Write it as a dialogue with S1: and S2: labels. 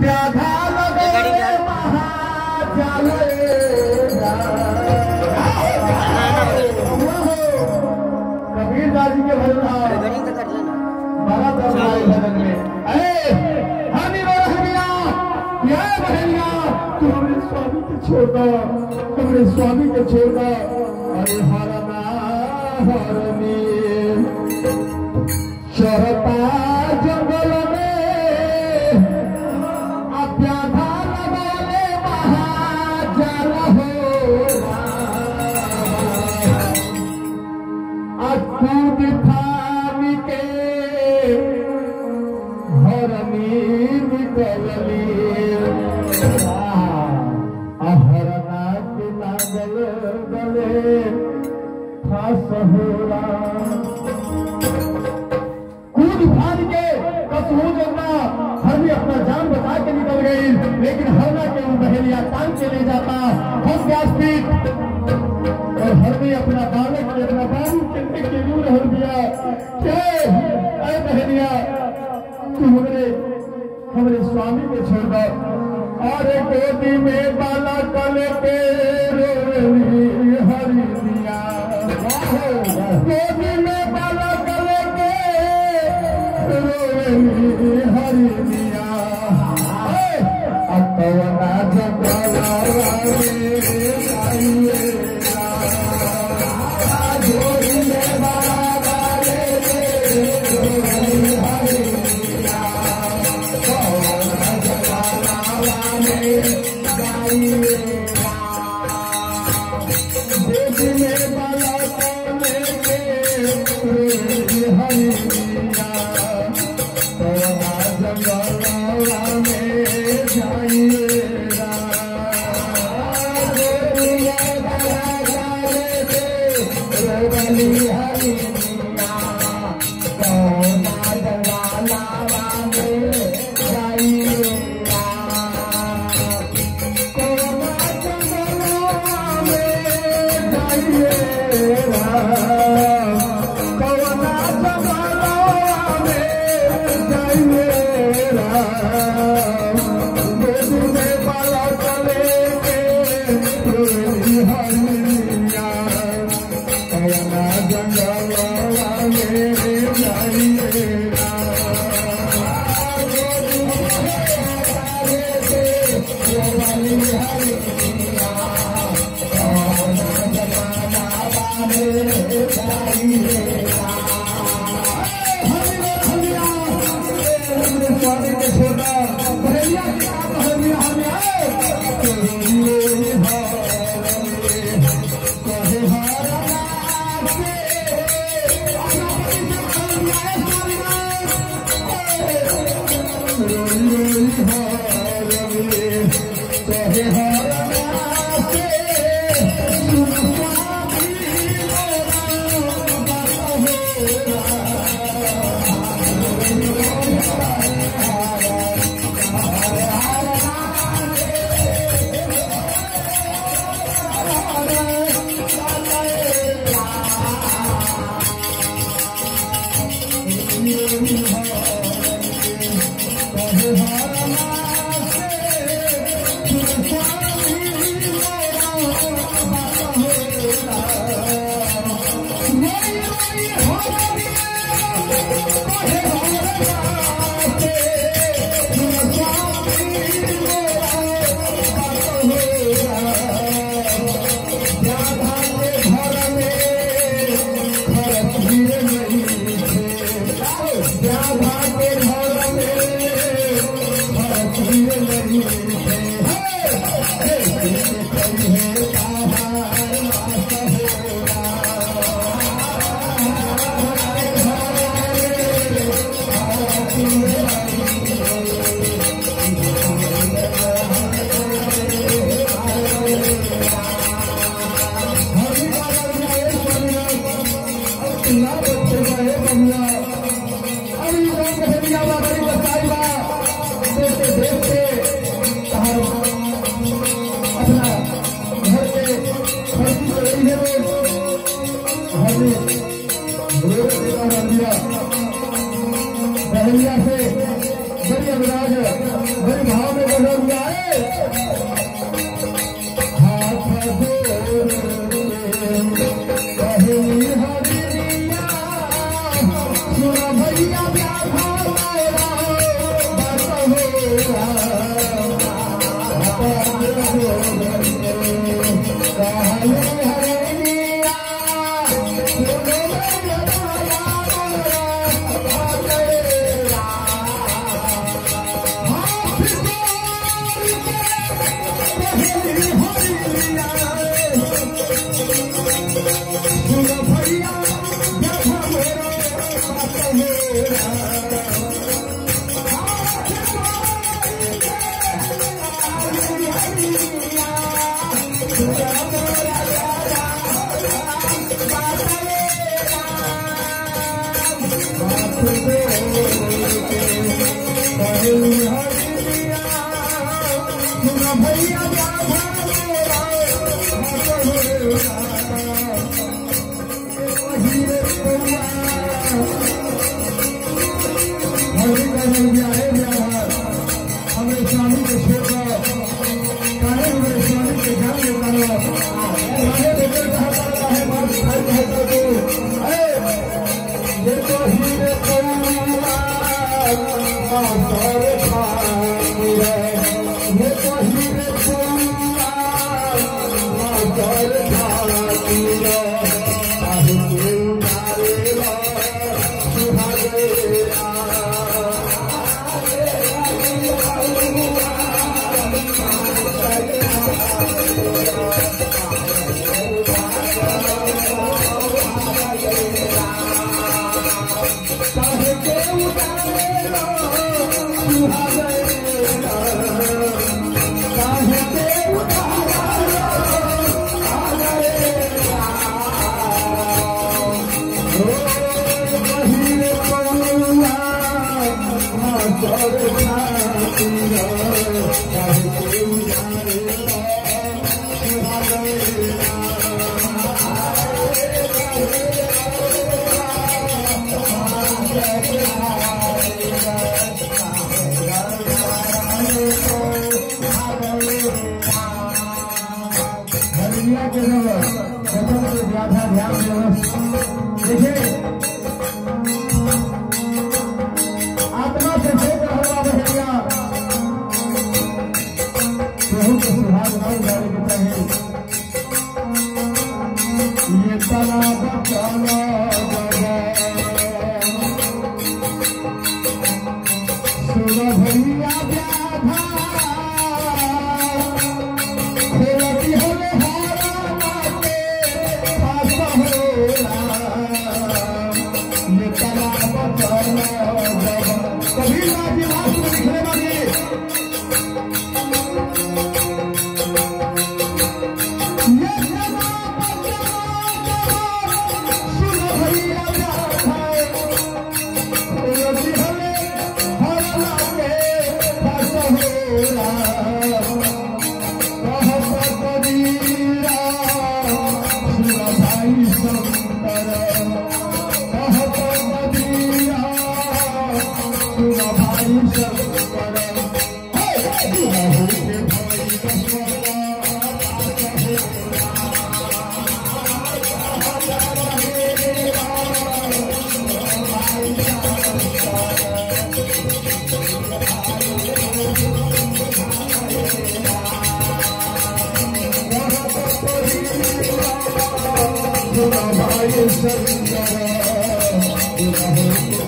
S1: अत्याधा लगे महाजाले कबीर दास जी के भजन बड़ा भजन में हनी बहनिया क्या बहनिया तू हमरे स्वामी के छोड़ दो हमरे स्वामी के छोड़ दो अरे हरना हरनी शरता जंगल में अत्याधा लगाले महाजाल हो अकूद थामी के हरनी निकलली हरना के लागल गले फांस होला कूद फान के कसमू जंगा हरनी अपना जान बचा के निकल गई लेकिन हरना के वो बहेलिया टांग के ले जाता हम व्यासपीठ और हरनी अपना बालक के अपना बाबू के दूर हर दिया अरे बहनिया तू हमरे स्वामी के छोड़ दो और गोदी में बाला कले पे रोली हरी दिया गोदी में बाला कले पे रोली हरी दिया अकवना जंगला गोदी में बाला कले रोली हरी बहलिया से बड़ी अनुराग बड़ी भाव हमें स्वामी के छोड़ काहे हमारे स्वामी के जान लेता ये तो हीरे देखिए आत्मा से भेद होगा बहेलिया प्रभु के सुहाग नाम जाने के चाहिए ये तालाब चला सुनो भैया व्याधा खेलती होले कभी राजी बात को लिखने वाले सुनो भैया भाई